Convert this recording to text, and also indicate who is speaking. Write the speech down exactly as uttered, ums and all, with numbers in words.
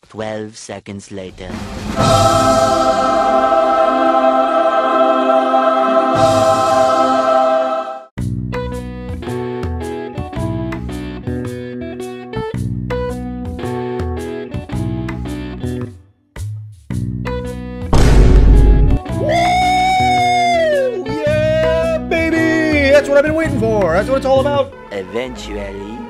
Speaker 1: Twelve seconds later.
Speaker 2: Yeah, baby! That's what I've been waiting for. That's what it's all about.
Speaker 1: Eventually.